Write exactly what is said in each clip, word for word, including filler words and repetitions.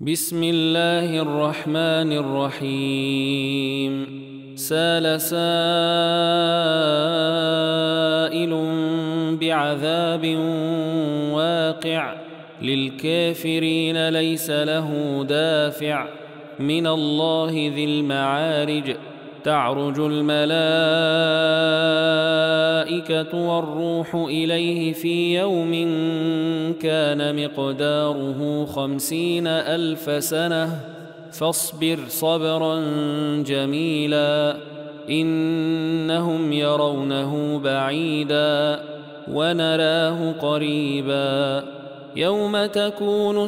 بسم الله الرحمن الرحيم. سال سائل بعذاب واقع للكافرين ليس له دافع من الله ذي المعارج. تعرج الملائكة والروح إليه في يوم كان مقداره خمسين ألف سنة فاصبر صبرا جميلا إنهم يرونه بعيدا ونراه قريبا يوم تكون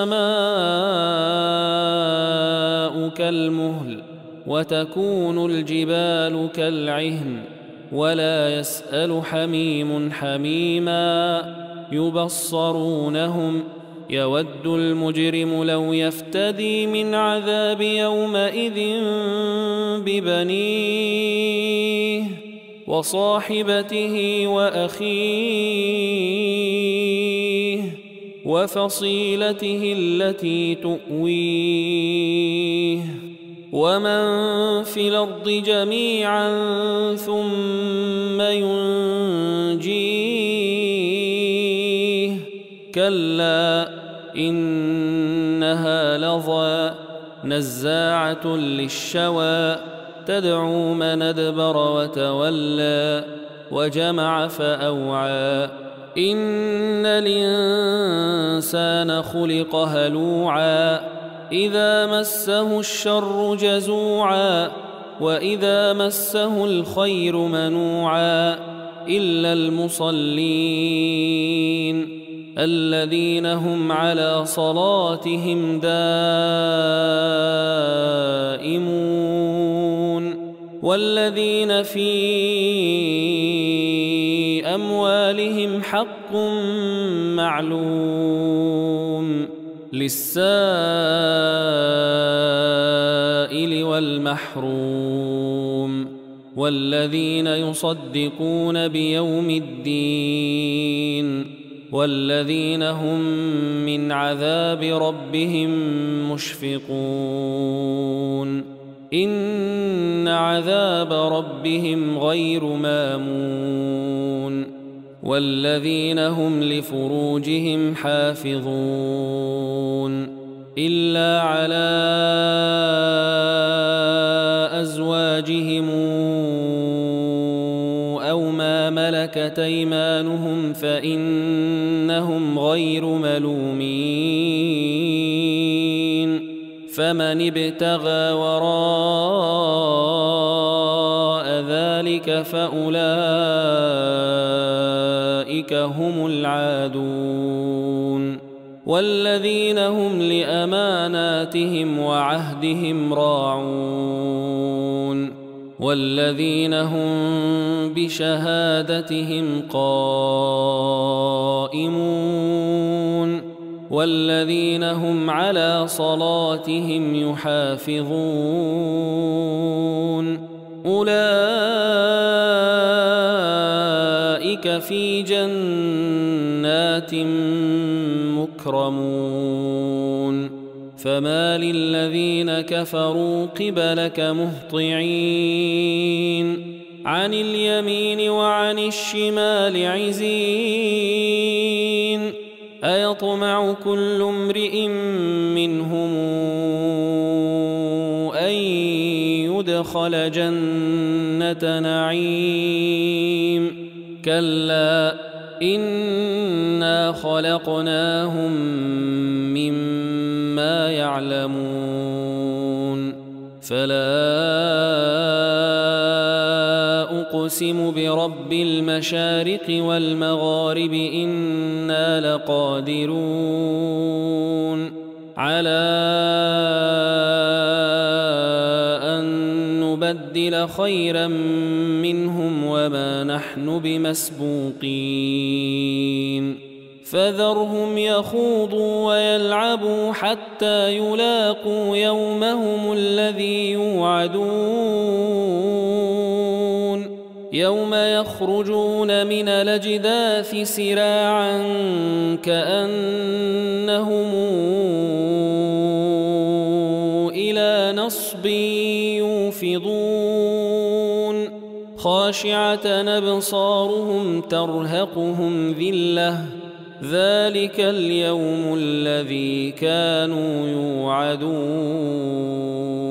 السماء كالمهل وتكون الجبال كالعهن ولا يسأل حميم حميما يبصرونهم يود المجرم لو يفتدي من عذاب يومئذ ببنيه وصاحبته وأخيه وفصيلته التي تؤويه ومن في الأرض جميعا ثم ينجيه كلا إنها لظى نزاعة للشوى تدعو من أدبر وتولى وجمع فأوعى إن الإنسان خلق هلوعا إذا مسه الشر جزوعا وإذا مسه الخير منوعا إلا المصلين الذين هم على صلاتهم دائمون والذين في أموالهم حق معلوم للسائل والمحروم والذين يصدقون بيوم الدين والذين هم من عذاب ربهم مشفقون إن عذاب ربهم غير مامون والذين هم لفروجهم حافظون إلا على أزواجهم أو ما ملكت أيمانهم فإنهم غير ملومين فمن ابتغى وراء ذلك فأولئك هم العادون والذين هم لأماناتهم وعهدهم راعون والذين هم بشهادتهم قائمون والذين هم على صلاتهم يحافظون أولئك في جنات مكرمون فما للذين كفروا قبلك مهطعين عن اليمين وعن الشمال عزين أيطمع كل امرئ منهم أن يدخل جنة نعيم كلا إنا خلقناهم مما يعلمون فلا أقسم برب المشارق والمغارب إنا لقادرون على أن نبدل خيرا منهم وما نحن بمسبوقين فذرهم يخوضوا ويلعبوا حتى يلاقوا يومهم الذي يوعدون يوم يخرجون من الأجداث سراعا كأنهم نصب يوفضون خاشعة أبصارهم ترهقهم ذلة ذلك اليوم الذي كانوا يوعدون